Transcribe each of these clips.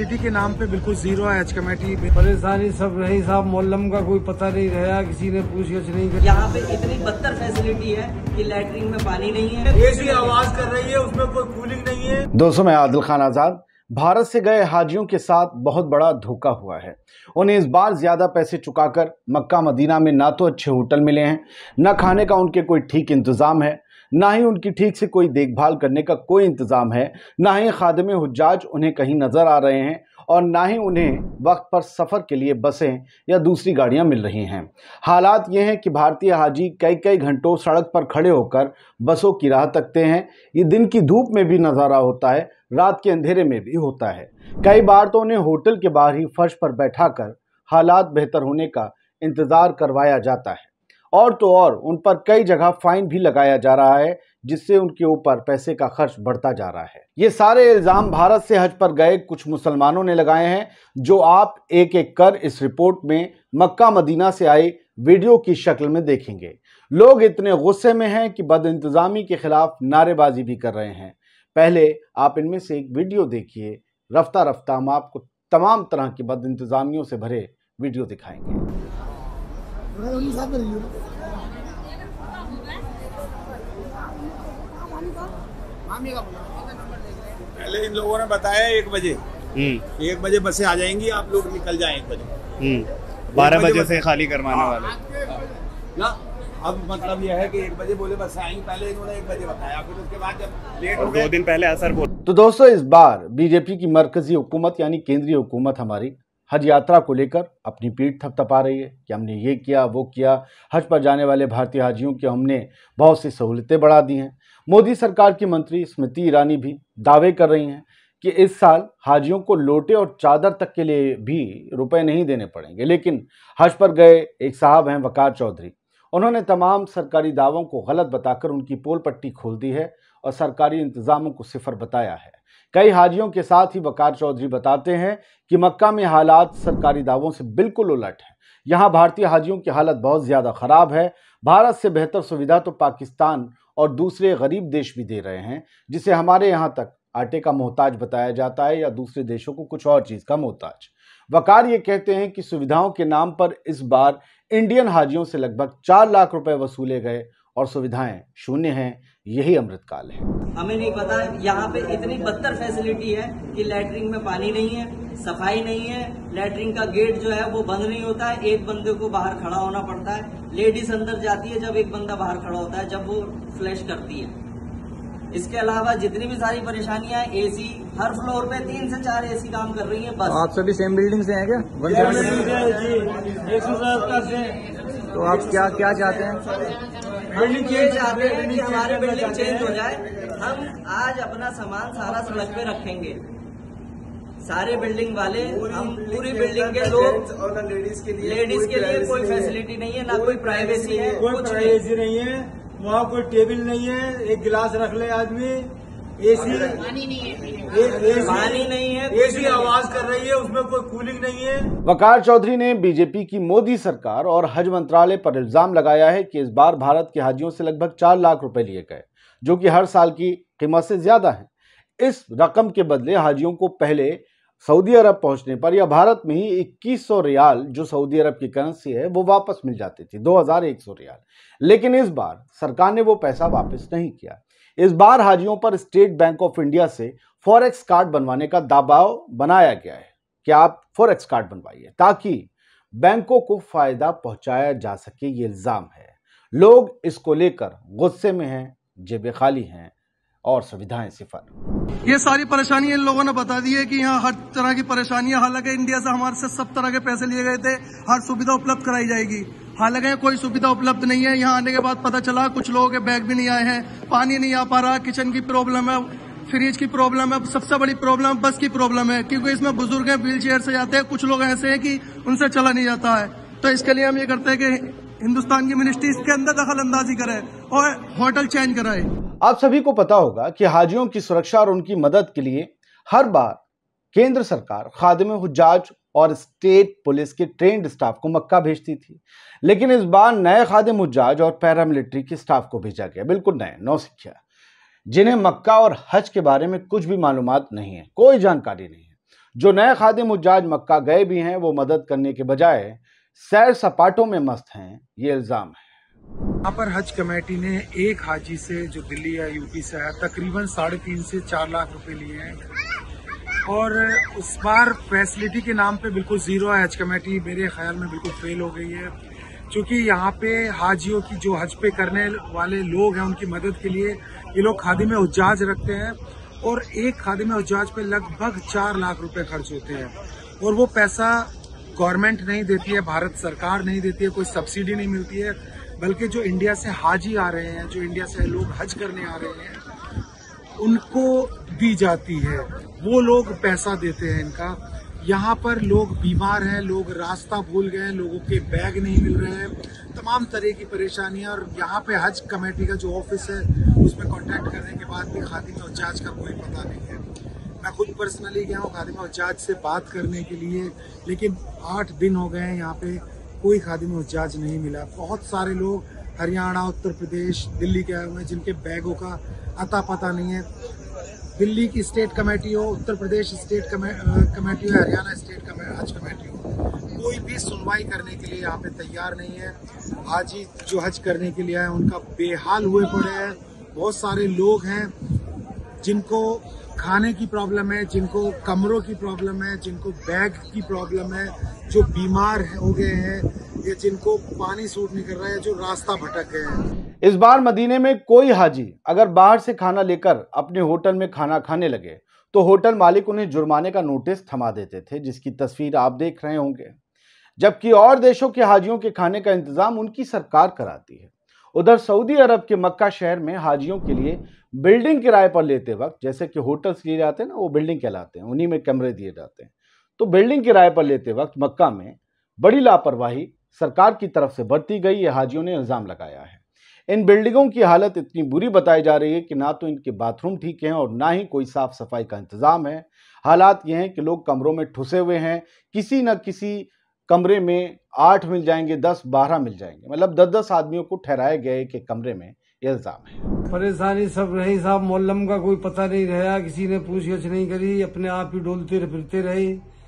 Facility के नाम पे बिल्कुल जीरो है हज कमेटी। परेशानी सब रही साहब, मोहल्लम का कोई पता नहीं रहा, किसी ने पूछगछ नहीं की। यहाँ पे इतनी बदतर फैसिलिटी है कि लैट्रिन में पानी नहीं है, एसी आवाज कर रही है, उसमें कोई कूलिंग नहीं है। दोस्तों, मैं आदिल खान आजाद। भारत से गए हाजियों के साथ बहुत बड़ा धोखा हुआ है। उन्हें इस बार ज्यादा पैसे चुकाकर मक्का मदीना में ना तो अच्छे होटल मिले हैं, न खाने का उनके कोई ठीक इंतजाम है, ना ही उनकी ठीक से कोई देखभाल करने का कोई इंतजाम है, ना ही खादिम हुज्जाज उन्हें कहीं नजर आ रहे हैं और ना ही उन्हें वक्त पर सफ़र के लिए बसें या दूसरी गाड़ियां मिल रही हैं। हालात ये हैं कि भारतीय हाजी कई कई घंटों सड़क पर खड़े होकर बसों की राह तकते हैं। ये दिन की धूप में भी नज़ारा होता है, रात के अंधेरे में भी होता है। कई बार तो उन्हें होटल के बाहर ही फर्श पर बैठाकर हालात बेहतर होने का इंतज़ार करवाया जाता है और तो और उन पर कई जगह फाइन भी लगाया जा रहा है, जिससे उनके ऊपर पैसे का खर्च बढ़ता जा रहा है। ये सारे इल्ज़ाम भारत से हज पर गए कुछ मुसलमानों ने लगाए हैं, जो आप एक एक कर इस रिपोर्ट में मक्का मदीना से आए वीडियो की शक्ल में देखेंगे। लोग इतने गुस्से में हैं कि बदइंतजामी के खिलाफ नारेबाजी भी कर रहे हैं। पहले आप इनमें से एक वीडियो देखिए। रफ्ता रफ्ता हम आपको तमाम तरह की बदइंतजामियों से भरे वीडियो दिखाएंगे। पहले इन लोगों ने बताया 1 बजे 1 बजे बसें आ जाएंगी, आप लोग निकल जाएं 1 बजे। 12 बजे से खाली करवाने वाले ना। अब मतलब यह है कि 1 बजे बोले बसें आएंगी, पहले इन्होंने 1 बजे बताया, फिर उसके बाद जब लेट हो गए 2 दिन पहले असर बोल। तो दोस्तों, इस बार बीजेपी की मरकजी हुकूमत यानी केंद्रीय हुकूमत हमारी हज यात्रा को लेकर अपनी पीठ थपथपा रही है कि हमने ये किया वो किया। हज पर जाने वाले भारतीय हाजियों की हमने बहुत सी सहूलतें बढ़ा दी हैं। मोदी सरकार की मंत्री स्मृति ईरानी भी दावे कर रही हैं कि इस साल हाजियों को लोटे और चादर तक के लिए भी रुपए नहीं देने पड़ेंगे। लेकिन हज पर गए एक साहब हैं वकार चौधरी, उन्होंने तमाम सरकारी दावों को गलत बताकर उनकी पोल पट्टी खोल दी है और सरकारी इंतजामों को सिफर बताया है। कई हाजियों के साथ ही वकार चौधरी बताते हैं कि मक्का में हालात सरकारी दावों से बिल्कुल उलट है। यहाँ भारतीय हाजियों की हालत बहुत ज़्यादा ख़राब है। भारत से बेहतर सुविधा तो पाकिस्तान और दूसरे गरीब देश भी दे रहे हैं, जिसे हमारे यहाँ तक आटे का मोहताज बताया जाता है या दूसरे देशों को कुछ और चीज़ का मोहताज। वकार ये कहते हैं कि सुविधाओं के नाम पर इस बार इंडियन हाजियों से लगभग 4 लाख रुपए वसूले गए और सुविधाएं शून्य हैं। यही अमृतकाल है। हमें नहीं पता, यहाँ पे इतनी बदतर फैसिलिटी है कि लैट्रिन में पानी नहीं है, सफाई नहीं है, लैट्रिन का गेट जो है वो बंद नहीं होता है, एक बंदे को बाहर खड़ा होना पड़ता है। लेडीज अंदर जाती है जब एक बंदा बाहर खड़ा होता है, जब वो फ्लैश करती है। इसके अलावा जितनी भी सारी परेशानियां हैं, एसी हर फ्लोर पे 3 से 4 एसी काम कर रही है। बस आप सभी सेम बिल्डिंग से हैं क्या? तो आप क्या क्या चाहते हैं? बिल्डिंग चेंज चाहते हैं कि हमारी बिल्डिंग चेंज हो जाए। हम आज अपना सामान सारा सड़क पे रखेंगे, सारे बिल्डिंग वाले, हम पूरी बिल्डिंग के लोग। और लेडीज के लिए कोई फैसिलिटी नहीं है, ना कोई प्राइवेसी है, कुछ प्राइवेसी नहीं है। वहाँ कोई टेबल नहीं है, एक गिलास रख ले आदमी। एसी पानी नहीं है, एसी आवाज कर रही है, उसमें कोई कूलिंग नहीं है। वकार चौधरी ने बीजेपी की मोदी सरकार और हज मंत्रालय पर इल्जाम लगाया है कि इस बार भारत के हाजियों से लगभग 4 लाख रुपए लिए गए, जो कि हर साल की कीमत से ज्यादा है। इस रकम के बदले हाजियों को पहले सऊदी अरब पहुंचने पर या भारत में ही 2100 रियाल, जो सऊदी अरब की करेंसी है, वो वापस मिल जाती थी, 2100 रियाल। लेकिन इस बार सरकार ने वो पैसा वापस नहीं किया। इस बार हाजियों पर स्टेट बैंक ऑफ इंडिया से फॉरेक्स कार्ड बनवाने का दबाव बनाया गया है कि आप फॉरेक्स कार्ड बनवाइए ताकि बैंकों को फायदा पहुंचाया जा सके। ये इल्जाम है। लोग इसको लेकर गुस्से में हैं, जेबें खाली हैं और सुविधाएं सिफर। ये सारी परेशानी इन लोगों ने बता दी है कि यहाँ हर तरह की परेशानियां, हालांकि इंडिया से हमारे से सब तरह के पैसे लिए गए थे, हर सुविधा उपलब्ध कराई जाएगी। हालांकि कोई सुविधा उपलब्ध नहीं है। यहाँ आने के बाद पता चला कुछ लोगों के बैग भी नहीं आए हैं, पानी नहीं आ पा रहा, किचन की प्रॉब्लम है, फ्रिज की प्रॉब्लम है, सबसे बड़ी प्रॉब्लम बस की प्रॉब्लम है, क्योंकि इसमें बुजुर्ग हैं, व्हील चेयर से जाते हैं, कुछ लोग ऐसे हैं कि उनसे चला नहीं जाता है। तो इसके लिए हम ये करते हैं कि हिंदुस्तान की मिनिस्ट्री इसके अंदर दखल अंदाजी करे और होटल चेंज कराए। आप सभी को पता होगा कि हाजियों की सुरक्षा और उनकी मदद के लिए हर बार केंद्र सरकार खादिम हुज्जाज और स्टेट पुलिस के ट्रेंड स्टाफ को मक्का भेजती थी। लेकिन इस बार नए खादिम हुज्जाज और पैरामिलिट्री के स्टाफ को भेजा गया, बिल्कुल नए, नौसिखिया, जिन्हें मक्का और हज के बारे में कुछ भी मालूमात नहीं है, कोई जानकारी नहीं है, जो नए खादिम हुज्जाज मक्का गए भी हैं वो मदद करने के बजाय सैर सपाटों में मस्त हैं, ये इल्जाम है। यहाँ पर हज कमेटी ने एक हाजी से जो दिल्ली या यूपी से आया तकरीबन 3.5 से 4 लाख रुपए लिए हैं और उस बार फैसिलिटी के नाम पे बिल्कुल जीरो है। हज कमेटी मेरे ख्याल में बिल्कुल फेल हो गई है, क्योंकि यहाँ पे हाजियों की जो हज पे करने वाले लोग हैं उनकी मदद के लिए ये लोग खादिम हुज्जाज रखते हैं और एक खादिम हुज्जाज पे लगभग 4 लाख रुपए खर्च होते हैं और वो पैसा गवर्नमेंट नहीं देती है, भारत सरकार नहीं देती है, कोई सब्सिडी नहीं मिलती है, बल्कि जो इंडिया से हाजी आ रहे हैं, जो इंडिया से लोग हज करने आ रहे हैं उनको दी जाती है, वो लोग पैसा देते हैं इनका। यहाँ पर लोग बीमार हैं, लोग रास्ता भूल गए हैं, लोगों के बैग नहीं मिल रहे हैं, तमाम तरह की परेशानियां। और यहाँ पे हज कमेटी का जो ऑफिस है उसमें कांटेक्ट करने के बाद भी खादिम हुज्जाज का कोई पता नहीं है। मैं खुद पर्सनली गया हूँ खादिम हुज्जाज से बात करने के लिए, लेकिन 8 दिन हो गए हैं यहाँ पे कोई खादिम हुज्जाज नहीं मिला। बहुत सारे लोग हरियाणा, उत्तर प्रदेश, दिल्ली के आए हुए हैं जिनके बैगों का अता पता नहीं है। दिल्ली की स्टेट कमेटी हो, उत्तर प्रदेश स्टेट कमेटी हो, हरियाणा स्टेट हज कमेटी हो, कोई भी सुनवाई करने के लिए यहाँ पे तैयार नहीं है। हाजी जो हज करने के लिए आए उनका बेहाल हुए पड़े हैं। बहुत सारे लोग हैं जिनको खाने की प्रॉब्लम है, जिनको कमरों की प्रॉब्लम है, जिनको बैग की प्रॉब्लम है, जो बीमार हो गए हैं या जिनको पानी सूट नहीं कर रहा है, जो रास्ता भटक गए हैं। इस बार मदीने में कोई हाजी अगर बाहर से खाना लेकर अपने होटल में खाना खाने लगे तो होटल मालिक उन्हें जुर्माने का नोटिस थमा देते थे, जिसकी तस्वीर आप देख रहे होंगे। जबकि और देशों के हाजियों के खाने का इंतजाम उनकी सरकार कराती है। उधर सऊदी अरब के मक्का शहर में हाजियों के लिए बिल्डिंग किराए पर लेते वक्त, जैसे कि होटल्स लिए जाते हैं ना, वो बिल्डिंग कहलाते हैं, उन्हीं में कमरे दिए जाते हैं, तो बिल्डिंग किराए पर लेते वक्त मक्का में बड़ी लापरवाही सरकार की तरफ से बरती गई, ये हाजियों ने इल्जाम लगाया है। इन बिल्डिंगों की हालत इतनी बुरी बताई जा रही है कि ना तो इनके बाथरूम ठीक हैं और ना ही कोई साफ सफाई का इंतजाम है। हालात ये हैं कि लोग कमरों में ठुसे हुए हैं, किसी न किसी कमरे में 8 मिल जाएंगे, 10-12 मिल जाएंगे, मतलब 10-10 आदमियों को ठहराए गए कि कमरे में, ये इल्जाम है। परेशानी सब रही साहब, मोहल्लम का कोई पता नहीं रहा, किसी ने पूछगछ नहीं करी, अपने आप ही डोलते फिरते रहे,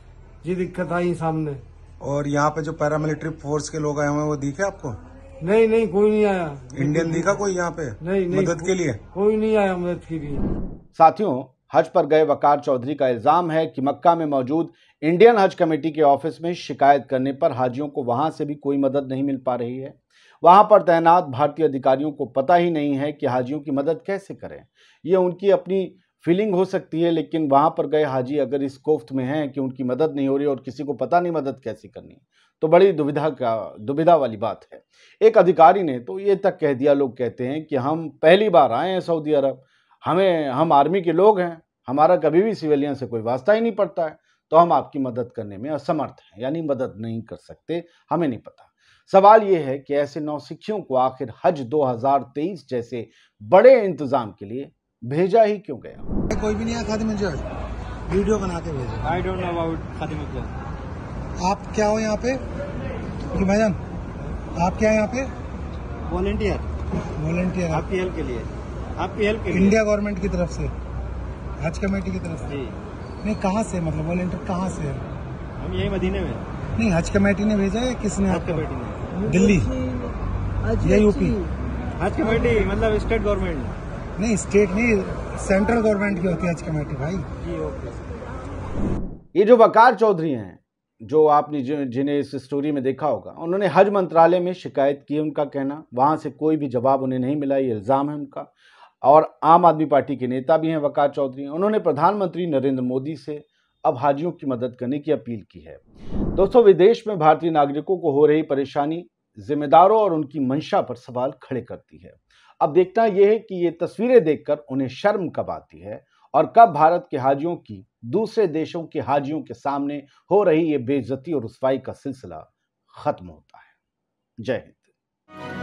ये दिक्कत आई सामने। और यहाँ पे जो पैरामिलिट्री फोर्स के लोग आए हुए हैं वो दिखे आपको? नहीं, कोई नहीं आया। इंडियन दिखा कोई यहाँ पे नहीं, मदद के लिए? कोई नहीं आया मदद के लिए। साथियों, हज पर गए वकार चौधरी का इल्जाम है कि मक्का में मौजूद इंडियन हज कमेटी के ऑफिस में शिकायत करने पर हाजियों को वहां से भी कोई मदद नहीं मिल पा रही है। वहां पर तैनात भारतीय अधिकारियों को पता ही नहीं है कि हाजियों की मदद कैसे करें। ये उनकी अपनी फीलिंग हो सकती है, लेकिन वहां पर गए हाजी अगर इस कोफ्त में हैं कि उनकी मदद नहीं हो रही और किसी को पता नहीं मदद कैसे करनी, तो बड़ी दुविधा वाली बात है। एक अधिकारी ने तो ये तक कह दिया, लोग कहते हैं कि हम पहली बार आए हैं सऊदी अरब, हम आर्मी के लोग हैं, हमारा कभी भी सिविलियन से कोई वास्ता ही नहीं पड़ता है, तो हम आपकी मदद करने में असमर्थ हैं, यानी मदद नहीं कर सकते, हमें नहीं पता। सवाल ये है कि ऐसे नौसिखियों को आखिर हज 2023 जैसे बड़े इंतजाम के लिए भेजा ही क्यों गया? कोई भी नहीं है खादिम हुज्जाज, वीडियो बना के भेजा। आई डोंट नो अबाउट खादिम हुज्जाज। आप क्या हो यहाँ पे भाईजान? आप क्या है यहाँ पे? वॉलंटियर आपकी हेल्प के लिए, आपकी हेल्प के लिए। इंडिया गवर्नमेंट की तरफ से, हज कमेटी की तरफ से? नहीं, कहाँ से, मतलब वॉलंटियर कहाँ से है? हम यही मदीने में। नहीं, हज कमेटी ने भेजा है, किसने? हज कमेटी ने। दिल्ली या यूपी? हज कमेटी मतलब स्टेट गवर्नमेंट? नहीं, स्टेट नहीं, सेंट्रल गवर्नमेंट की होती है हज कमेटी भाई। जी, ओके। ये जो वकार चौधरी हैं, जो आपने जिन्हें इस स्टोरी में देखा होगा, उन्होंने हज मंत्रालय में शिकायत की, उनका कहना, वहां से कोई भी जवाब उन्हें नहीं मिला, ये इल्जाम है उनका। और आम आदमी पार्टी के नेता भी हैं वकार चौधरी, उन्होंने प्रधानमंत्री नरेंद्र मोदी से अब हाजियों की मदद करने की अपील की है। दोस्तों, विदेश में भारतीय नागरिकों को हो रही परेशानी जिम्मेदारों और उनकी मंशा पर सवाल खड़े करती है। अब देखना यह है कि ये तस्वीरें देखकर उन्हें शर्म कब आती है और कब भारत के हाजियों की दूसरे देशों के हाजियों के सामने हो रही ये बेइज्जती और रुसवाई का सिलसिला खत्म होता है। जय हिंद।